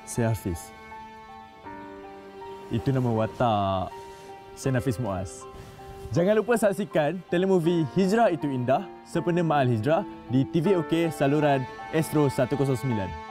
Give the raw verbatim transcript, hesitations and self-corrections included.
Saya Hafiz. Itu nama watak saya Hafiz Muaz. Jangan lupa saksikan telemovie Hijrah Itu Indah sempena Ma'al Hijrah di T V OK saluran Astro seratus sembilan.